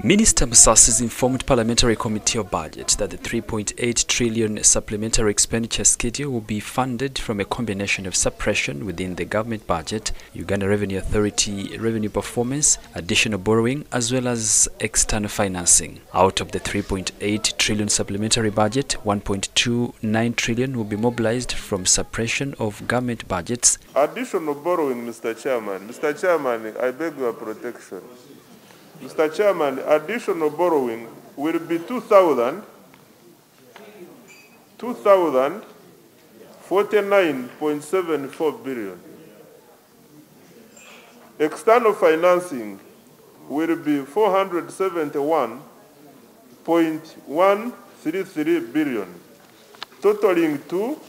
Minister Musasi's informed Parliamentary Committee of Budget that the 3.8 trillion supplementary expenditure schedule will be funded from a combination of suppression within the government budget, Uganda Revenue Authority revenue performance, additional borrowing, as well as external financing. Out of the 3.8 trillion supplementary budget, 1.29 trillion will be mobilized from suppression of government budgets. Additional borrowing, Mr. Chairman. Mr. Chairman, I beg your protection. Mr. Chairman, additional borrowing will be 49.74 billion. External financing will be 471.133 billion, totaling to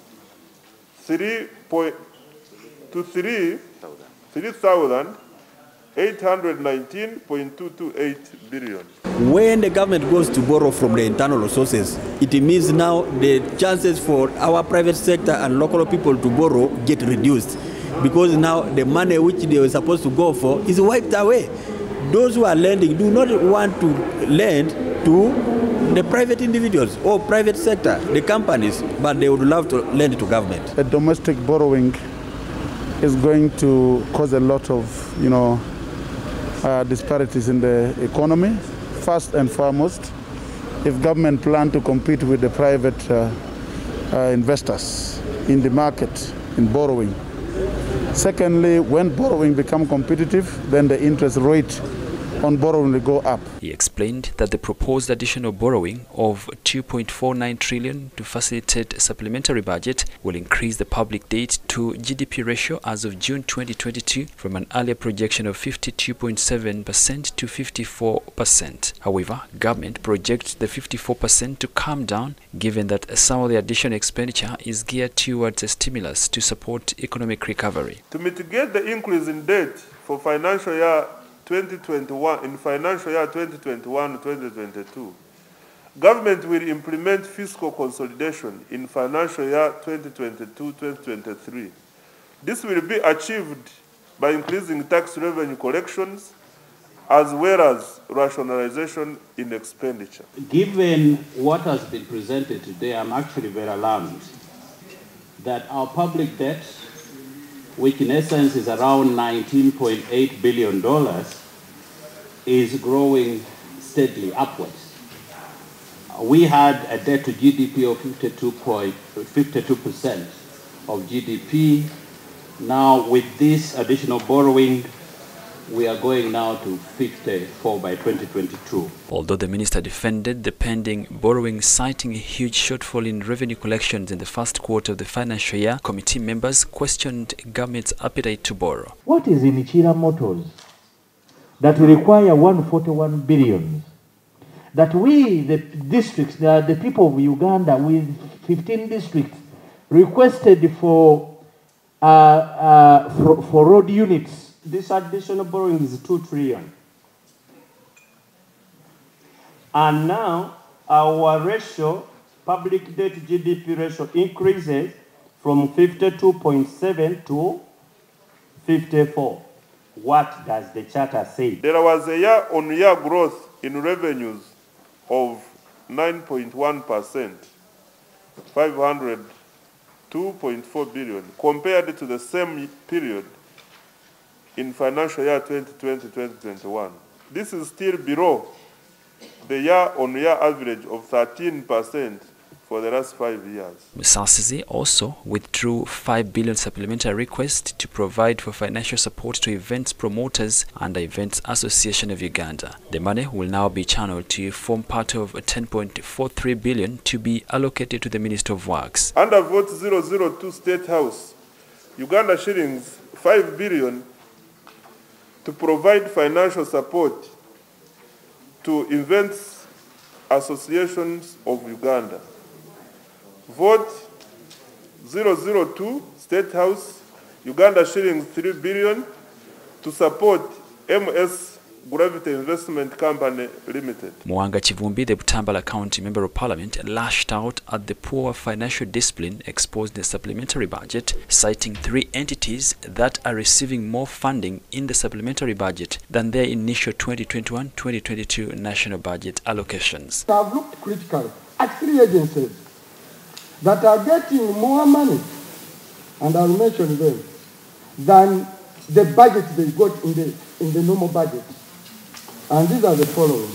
3,819.228 billion. When the government goes to borrow from the internal resources, it means now the chances for our private sector and local people to borrow get reduced, because now the money which they were supposed to go for is wiped away. Those who are lending do not want to lend to the private individuals or private sector, the companies, but they would love to lend to government. The domestic borrowing is going to cause a lot of, disparities in the economy. First and foremost, if government plan to compete with the private investors in the market in borrowing. Secondly, when borrowing become competitive, then the interest rate on borrowing will go up. He explained that the proposed additional borrowing of 2.49 trillion to facilitate supplementary budget will increase the public debt to GDP ratio as of June 2022 from an earlier projection of 52.7% to 54%. However, government projects the 54% to come down, given that some of the additional expenditure is geared towards a stimulus to support economic recovery. To mitigate the increase in debt for financial year 2021, in financial year 2021-2022, government will implement fiscal consolidation in financial year 2022-2023. This will be achieved by increasing tax revenue collections as well as rationalization in expenditure. Given what has been presented today, I'm actually very alarmed that our public debt, which in essence is around $19.8 billion, is growing steadily upwards. We had a debt to GDP of 52% of GDP. Now with this additional borrowing, we are going now to 54 by 2022. Although the minister defended the pending borrowing, citing a huge shortfall in revenue collections in the first quarter of the financial year, committee members questioned government's appetite to borrow. What is in Chira Motors that will require 141 billion? That we, the districts, the people of Uganda with 15 districts, requested for road units. This additional borrowing is 2 trillion. And now our ratio, public debt GDP ratio, increases from 52.7 to 54. What does the charter say? There was a year-on-year growth in revenues of 9.1%, 502.4 billion, compared to the same period in financial year 2020-2021. This is still below the year-on-year average of 13% for the last 5 years. Musasi also withdrew 5 billion supplementary request to provide for financial support to events promoters under Events Association of Uganda. The money will now be channeled to form part of 10.43 billion to be allocated to the Minister of Works. Under Vote 002 State House, Uganda shillings 5 billion to provide financial support to Events Associations of Uganda. Vote 002 State House, Uganda shillings 3 billion to support MS Gravity Investment Company Limited. Mwanga Chivumbi, the Butambala County Member of Parliament, lashed out at the poor financial discipline exposed in the supplementary budget, citing 3 entities that are receiving more funding in the supplementary budget than their initial 2021-2022 national budget allocations. I've looked critically at 3 agencies that are getting more money, and I'll mention them, than the budget they got in the normal budget. And these are the following.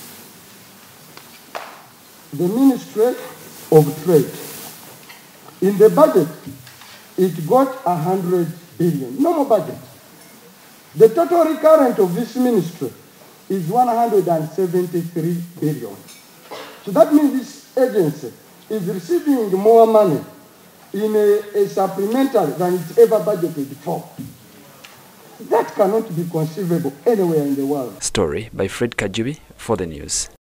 The Ministry of Trade. In the budget, it got 100 billion, normal budget. The total recurrent of this ministry is 173 billion. So that means this agency is receiving more money in a supplementary than it's ever budgeted for. That cannot be conceivable anywhere in the world. Story by Fred Kajubi for the news.